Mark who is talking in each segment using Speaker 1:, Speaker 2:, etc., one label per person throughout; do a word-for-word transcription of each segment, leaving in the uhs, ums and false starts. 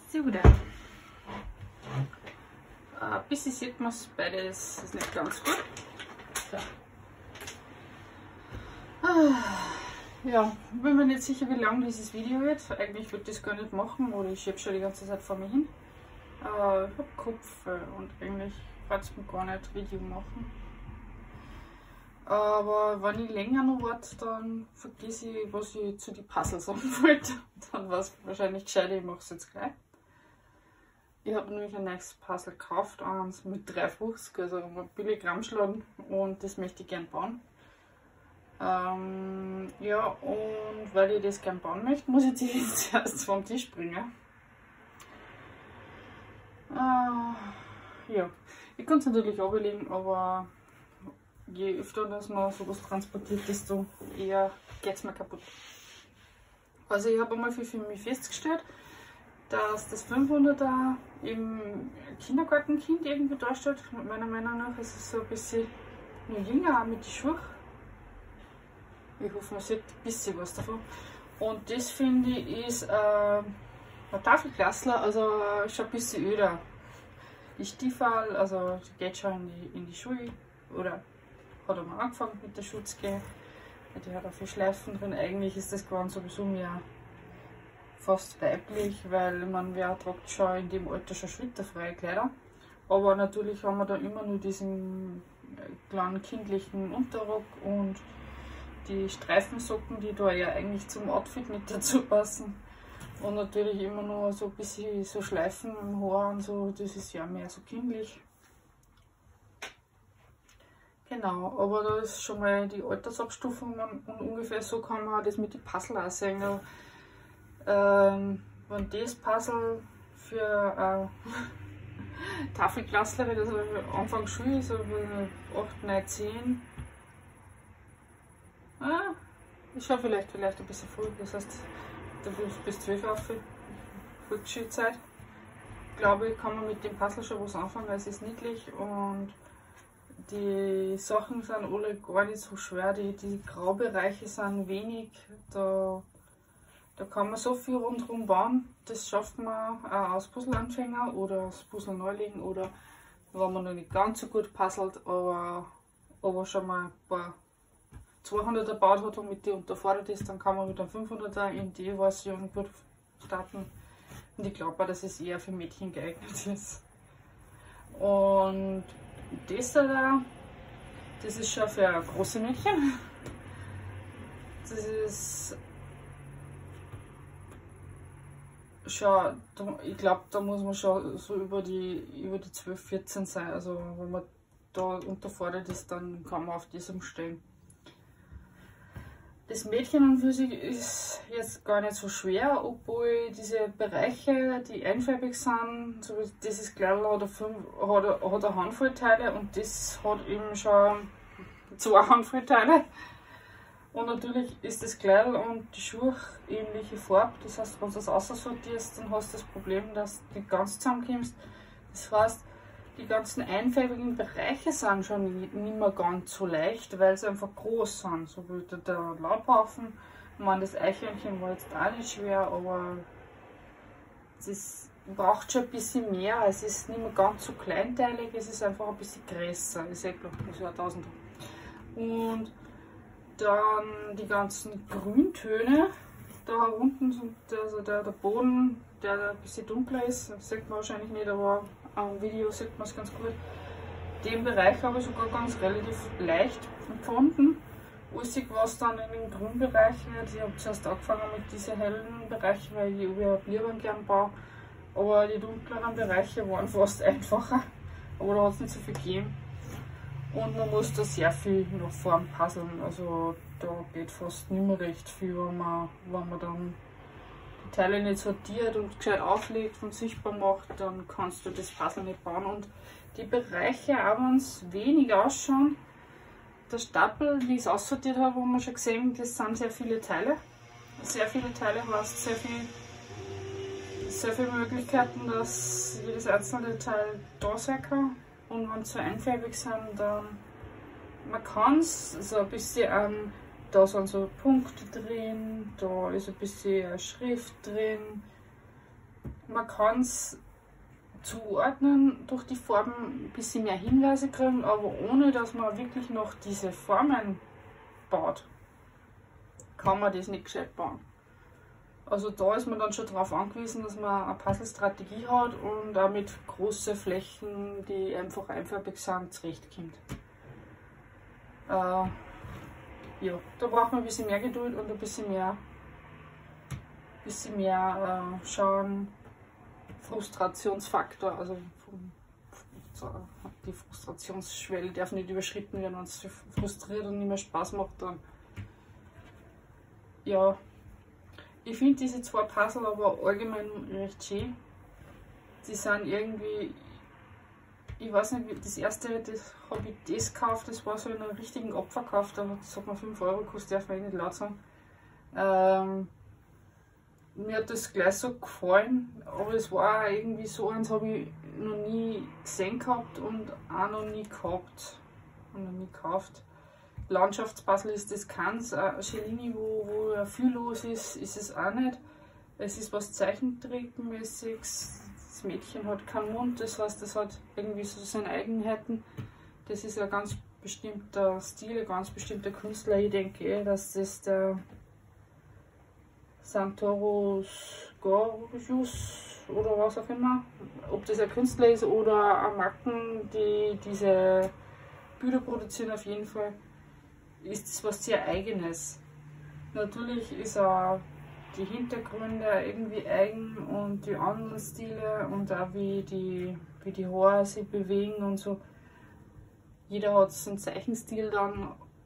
Speaker 1: So, da. Ein bisschen sieht man es, beides ist nicht ganz gut. So. Ja, ich bin mir nicht sicher, wie lang dieses Video wird. Eigentlich würde ich das gar nicht machen, oder ich schiebe schon die ganze Zeit vor mir hin. Aber ich habe Kopf und eigentlich kann es mir gar nicht Video machen. Aber wenn ich länger noch warte, dann vergesse ich, was ich zu den Puzzles sagen wollte. Dann war es wahrscheinlich gescheit, ich mache es jetzt gleich. Ich habe nämlich ein neues Puzzle gekauft, eins mit drei fünfzig, also ein billig Ramschladen, und das möchte ich gern bauen. Ähm, ja, und weil ich das gern bauen möchte, muss ich jetzt zuerst vom Tisch bringen. Äh, ja, ich kann es natürlich ablegen, aber je öfter dass man sowas transportiert, desto eher geht es mir kaputt. Also ich habe einmal für, für mich festgestellt, dass das fünfhunderter im Kindergartenkind irgendwie darstellt. Meiner Meinung nach ist es so ein bisschen nur jünger, auch mit den Schuhen. Ich hoffe, man sieht ein bisschen was davon. Und das finde ich ist äh, ein Tafelklassler, also schon ein bisschen öder. Die Stiefel, also die geht schon in die, in die Schuhe, oder hat er mal angefangen mit der Schule zu gehen. Die hat auch viel Schleifen drin. Eigentlich ist das geworden sowieso mehr fast weiblich, weil man wer tragt schon in dem Alter schon schulterfreie Kleider. Aber natürlich haben wir da immer nur diesen kleinen kindlichen Unterrock und die Streifensocken, die da ja eigentlich zum Outfit mit dazu passen. Und natürlich immer nur so ein bisschen so Schleifen im Haar und so, das ist ja mehr so kindlich. Genau, aber da ist schon mal die Altersabstufung und ungefähr so kann man das mit den Puzzle auch sehen. Ähm, wenn das Puzzle für äh, Tafelklasslerin, also Anfang Schule, so acht, neun, zehn, ah, ist schon vielleicht, vielleicht ein bisschen früh, das heißt, da bis zwölf auf Volksschulzeit. Glaube ich, kann man mit dem Puzzle schon was anfangen, weil es ist niedlich und die Sachen sind alle gar nicht so schwer, die, die Graubereiche sind wenig, da, da kann man so viel rundherum bauen, das schafft man auch als Puzzleanfänger oder als Puzzle-Neuling oder wenn man noch nicht ganz so gut puzzelt, aber, aber schon mal ein paar zweihunderter gebaut hat und mit die unterfordert ist, dann kann man mit einem fünfhunderter in die Version gut starten. Und ich glaube auch, dass es eher für Mädchen geeignet ist. Und das da, das ist schon für große Mädchen. Das ist schon, ich glaube, da muss man schon so über die, über die zwölf, vierzehn sein. Also wenn man da unterfordert ist, dann kann man auf das umstellen. Das Mädchen an für sich ist jetzt gar nicht so schwer, obwohl diese Bereiche, die einfarbig sind, so wie dieses Kleidl hat, hat, hat eine Handvoll Teile und das hat eben schon zwei Handvoll Teile. Und natürlich ist das Kleidl und die Schuhe ähnliche Farbe, das heißt, wenn du das aussortierst, dann hast du das Problem, dass du nicht ganz zusammenkommst. Das heißt, die ganzen einfarbigen Bereiche sind schon nicht mehr ganz so leicht, weil sie einfach groß sind. So wie der Laubhaufen. Ich meine, das Eichhörnchen war jetzt auch nicht schwer, aber es braucht schon ein bisschen mehr. Es ist nicht mehr ganz so kleinteilig, es ist einfach ein bisschen größer. Ich sehe, glaube ich, so ein Tausender. Und dann die ganzen Grüntöne. Da unten sind also der, der Boden, der ein bisschen dunkler ist, das sieht man wahrscheinlich nicht, aber am Video sieht man es ganz gut. Den Bereich habe ich sogar ganz relativ leicht empfunden. Alles, was dann in den grünen Bereich wird, ich habe zuerst angefangen mit diesen hellen Bereichen, weil ich überhaupt lieber gern baue. Aber die dunkleren Bereiche waren fast einfacher. Aber da hat es nicht so viel gegeben. Und man muss da sehr viel noch vorm Puzzeln. Also da geht fast nicht mehr recht viel, wenn man, wenn man dann die Teile nicht sortiert und gescheit auflegt und sichtbar macht, dann kannst du das Puzzle nicht bauen. Und die Bereiche, auch wenn es wenig ausschauen, der Stapel, wie ich es aussortiert habe, haben wir schon gesehen, das sind sehr viele Teile. Sehr viele Teile heißt sehr viel, sehr viele Möglichkeiten, dass jedes einzelne Teil da sein kann. Und wenn sie so einfarbig sind, dann man kann es so ein bisschen, ähm, da sind so Punkte drin, da ist ein bisschen Schrift drin. man kann es zuordnen durch die Farben, ein bisschen mehr Hinweise kriegen, aber ohne dass man wirklich noch diese Formen baut, kann man das nicht gescheit bauen. Also da ist man dann schon darauf angewiesen, dass man eine Puzzle-Strategie hat und auch mit großen Flächen, die einfach einfarbig sind, zurechtkommt. Äh, ja, da braucht man ein bisschen mehr Geduld und ein bisschen mehr, bisschen mehr äh, schauen. Frustrationsfaktor, also so, die Frustrationsschwelle darf nicht überschritten werden, wenn es frustriert und nicht mehr Spaß macht, dann ja, ich finde diese zwei Puzzle aber allgemein recht schön. Die sind irgendwie, ich weiß nicht, das erste, das habe ich das gekauft, das war so in einem richtigen Opferkauf, das hat mir fünf Euro gekostet, darf man eh nicht laut sagen. Ähm, Mir hat das gleich so gefallen, aber es war auch irgendwie so eins, habe ich noch nie gesehen gehabt und auch noch nie gehabt und noch nie gekauft. Landschaftspuzzle ist das keins, Cellini, wo, wo viel los ist, ist es auch nicht. Es ist was Zeichentrickmäßiges, das Mädchen hat keinen Mund, das heißt, es hat irgendwie so seine Eigenheiten. Das ist ein ganz bestimmter Stil, ein ganz bestimmter Künstler. Ich denke eh, dass das der Santoro Scorpius oder was auch immer, ob das ein Künstler ist oder ein Marken, die diese Bilder produzieren, auf jeden Fall ist es was sehr Eigenes. Natürlich ist auch die Hintergründe irgendwie eigen und die anderen Stile und auch wie die, wie die Haare sich bewegen und so. Jeder hat so einen Zeichenstil dann.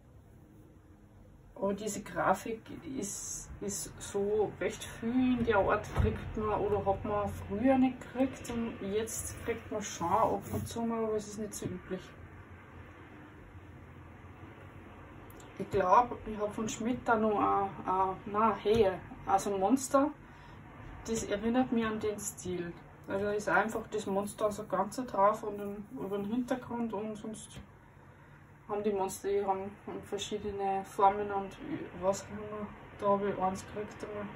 Speaker 1: Aber diese Grafik ist, ist so recht viel in der Art, kriegt man oder hat man früher nicht gekriegt und jetzt kriegt man schon ab und zu mal, aber es ist nicht so üblich. Ich glaube, ich habe von Schmidt da noch ein, ein, nein, hey, also ein Monster, das erinnert mich an den Stil. Also ist einfach das Monster als Ganze drauf und dann über den Hintergrund und sonst haben die Monster, die haben verschiedene Formen und was auch immer. Da habe ich eins gekriegt. Aber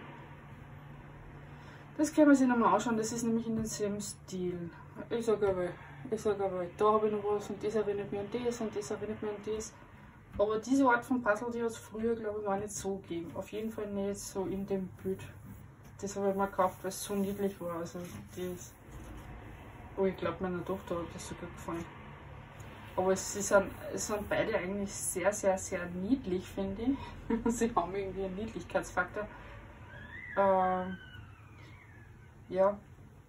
Speaker 1: das können wir sich nochmal anschauen, das ist nämlich in demselben Stil. Ich sage aber, ich sage aber, da habe ich noch was und das erinnert mich an das und das erinnert mich an das. Aber diese Art von Puzzle, die hat es früher, glaube ich, gar nicht so gegeben. Auf jeden Fall nicht so in dem Bild. Das habe ich mir gekauft, weil es so niedlich war. Also das, oh, ich glaube, meiner Tochter hat das sogar gefallen. Aber es sind, es sind beide eigentlich sehr, sehr, sehr niedlich, finde ich. Sie haben irgendwie einen Niedlichkeitsfaktor. Ähm, ja.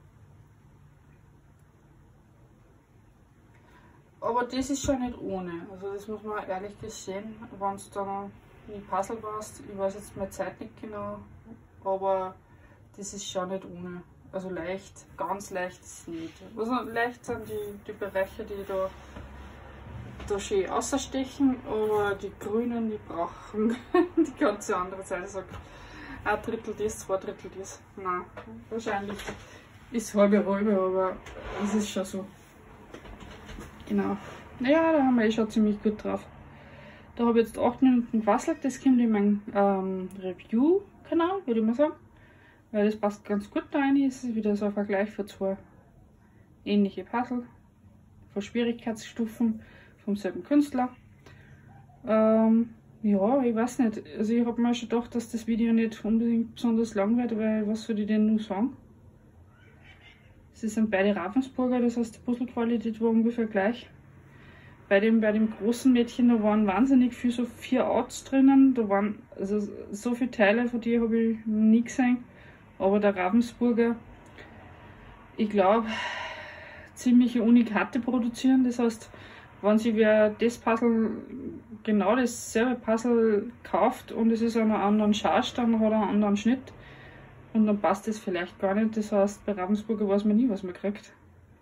Speaker 1: Aber das ist schon nicht ohne. Also das muss man ehrlich gesehen, wenn es dann in Puzzle passt. Ich weiß jetzt meine Zeit nicht genau, aber das ist schon nicht ohne. Also leicht, ganz leicht ist es nicht. Also leicht sind die, die Bereiche, die da da schön ausstechen, aber die Grünen, die brauchen die ganze andere Seite. Sagt ein Drittel das, zwei Drittel das. Nein, wahrscheinlich ist halbe halbe, aber es ist schon so. Genau. Naja, da haben wir eh schon ziemlich gut drauf. Da habe ich jetzt acht Minuten gebastelt, das kommt in meinen ähm, Review-Kanal, würde ich mal sagen. Weil das passt ganz gut da rein. Es ist wieder so ein Vergleich für zwei ähnliche Puzzle, von Schwierigkeitsstufen vom selben Künstler. Ähm, ja, ich weiß nicht. Also ich habe mir schon gedacht, dass das Video nicht unbedingt besonders lang wird, weil was soll ich denn nur sagen? Es sind beide Ravensburger, das heißt die Puzzlequalität war ungefähr gleich. Bei dem, bei dem großen Mädchen, da waren wahnsinnig viel, so vier Outs drinnen. Da waren also so viele Teile, von denen habe ich nie gesehen. Aber der Ravensburger, ich glaube, ziemliche Unikate produzieren. Das heißt, wenn sich wer das Puzzle, genau dasselbe Puzzle kauft und es ist an einem anderen Charge, dann hat er einen anderen Schnitt. Und dann passt das vielleicht gar nicht. Das heißt, bei Ravensburger weiß man nie, was man kriegt.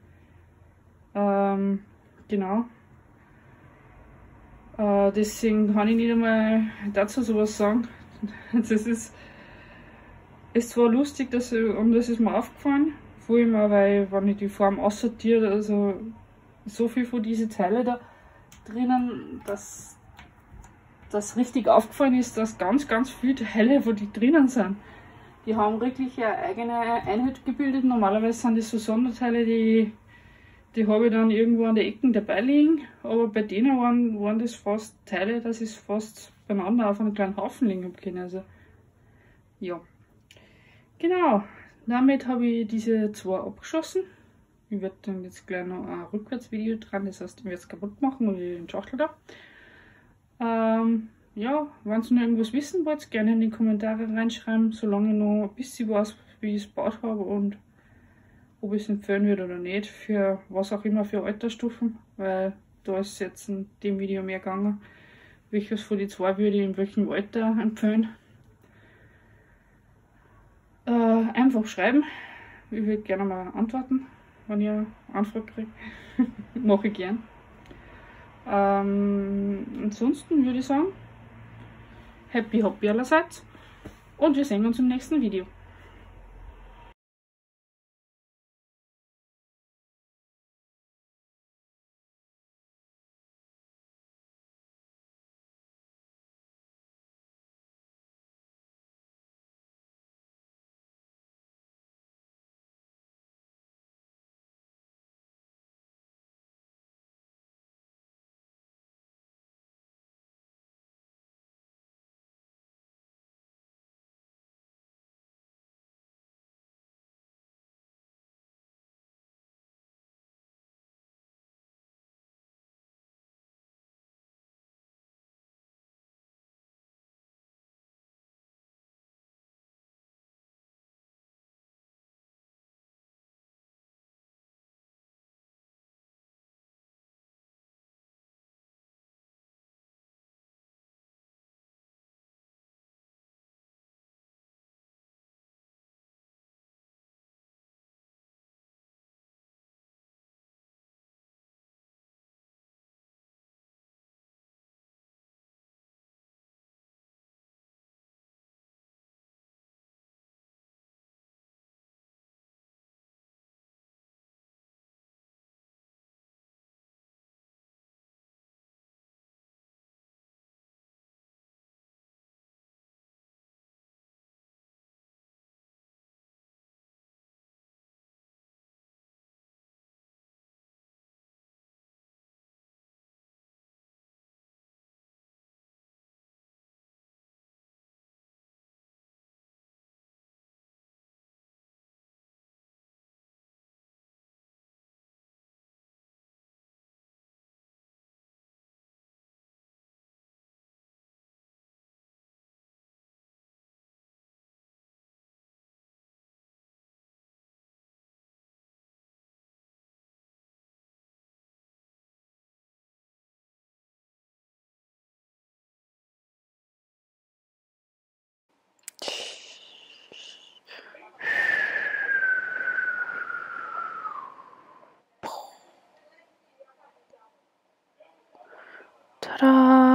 Speaker 1: Ähm, genau. Äh, deswegen kann ich nicht einmal dazu sowas sagen. Das ist, ist zwar lustig, dass ich, und das ist mir aufgefallen. Vor allem auch, weil, wenn ich die Form aussortiere, also so viel von diesen Teile da drinnen, dass das richtig aufgefallen ist, dass ganz, ganz viele Teile, wo die drinnen sind, Die haben wirklich eine eigene Einheit gebildet. Normalerweise sind das so Sonderteile, die, die habe ich dann irgendwo an der Ecken dabei liegen. Aber bei denen waren, waren das fast Teile, dass ich es fast beieinander auf einem kleinen Haufen liegen habe können. Also, ja. Genau, damit habe ich diese zwei abgeschossen. Ich werde dann jetzt gleich noch ein Rückwärtsvideo dran, das heißt, ich werde es kaputt machen und den Schachtel da. Ähm, ja, wenn ihr noch irgendwas wissen wollt, gerne in die Kommentare reinschreiben, solange ich noch ein bisschen weiß, wie ich es gebaut habe und ob ich es empfehlen würde oder nicht, für was auch immer für Altersstufen, weil da ist jetzt in dem Video mehr gegangen, welches von die zwei würde ich in welchem Alter empfehlen. Äh, einfach schreiben, ich würde gerne mal antworten, wenn ihr eine Anfrage kriegt, mache ich gern. Ähm, ansonsten würde ich sagen, happy happy allerseits und wir sehen uns im nächsten Video. Tada!